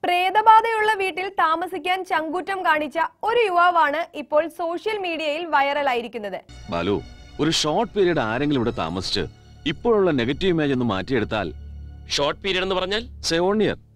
പ്രേതബാധയുള്ള വീട്ടിൽ താമസിക്കാൻ ചങ്കൂറ്റം കാണിച്ച ഒരു യുവാവാണ് ഇപ്പോൾ സോഷ്യൽ മീഡിയയിൽ വൈറലായിരിക്കുന്നത്. ബാലു, ഒരു ഷോർട്ട് പീരീഡ് ആരെങ്കിലും ഇവിടെ താമസിച്ച് ഇപ്പോഴുള്ള നെഗറ്റീവ് ഇമേജ് ഒന്ന് മാറ്റിയെടുത്താൽ. ഷോർട്ട് പീരീഡ് എന്ന് പറഞ്ഞാൽ 7 years.